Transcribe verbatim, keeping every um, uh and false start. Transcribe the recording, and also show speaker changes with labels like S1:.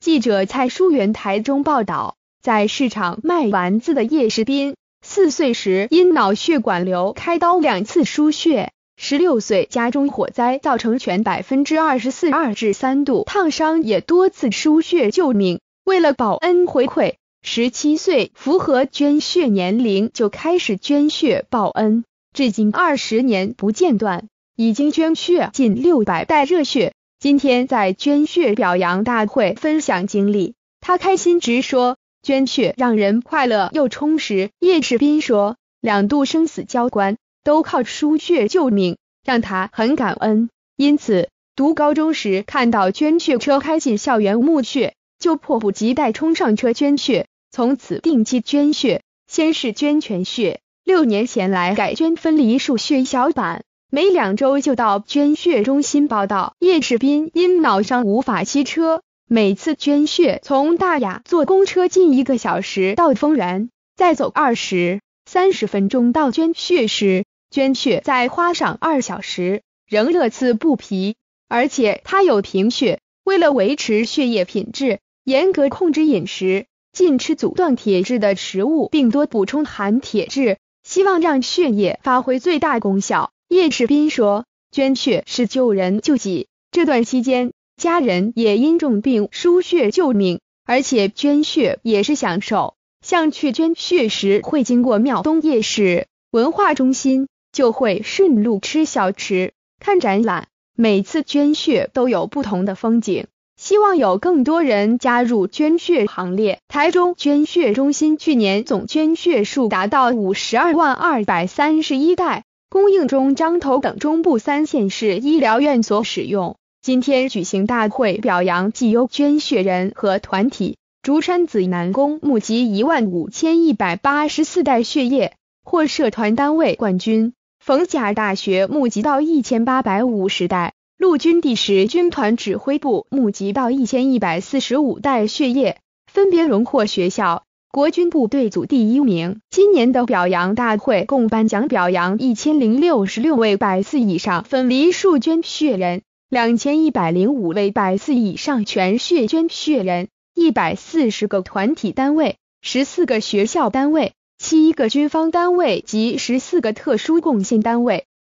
S1: 记者蔡淑媛台中报道，在市场卖丸子的叶世斌，四岁时因脑血管瘤开刀两次输血，十六岁家中火灾造成全 百分之二十四 二至三度烫伤，也多次输血救命。为了报恩回馈，十七岁符合捐血年龄就开始捐血报恩，至今二十年不间断，已经捐血近六百袋热血。今天在捐血表扬大会分享经历，他开心直说，捐血让人快乐又充实。叶世斌说，两度生死交关，都靠输血救命，让他很感恩。因此，读高中时看到捐血车开进校园募血，就迫不及待冲上车捐血，从此定期捐血，先是捐全血，六年前来改捐分离数血小板，每两周就到捐血中心报到。叶世斌因脑伤无法骑车，每次捐血从大雅坐公车近一个小时到丰原，再走二十、三十分钟到捐血时，捐血再花上二小时，仍乐此不疲。而且他有贫血，为了维持血液品质，严格控制饮食，禁吃阻断铁质的食物，并多补充含铁质，希望让血液发挥最大功效。叶世斌说，捐血是救人救己，这段期间家人也因重病输血救命，而且捐血也是享受，像去捐血时会经过庙东夜市文化中心，就会顺路吃小吃看展览，每次捐血都有不同的风景，希望有更多人加入捐血行列。台中捐血中心去年总捐血数达到五十二万二百三十一袋，供应中彰投等中部三县市医疗院所使用。今天举行大会表扬绩优捐血人和团体，竹山子南宫募集一万五千一百八十四袋血液，获社团单位冠军；逢甲大学募集到一千八百五十袋，陆军第十军团指挥部募集到一千一百四十五袋血液，分别荣获学校、国军部队组第一名。今年的表扬大会共颁奖表扬一千零六十六位百四以上分离数捐血人，两千一百零五位百四以上全血捐血人，一百四十个团体单位，十四个学校单位，七个军方单位及十四个特殊贡献单位。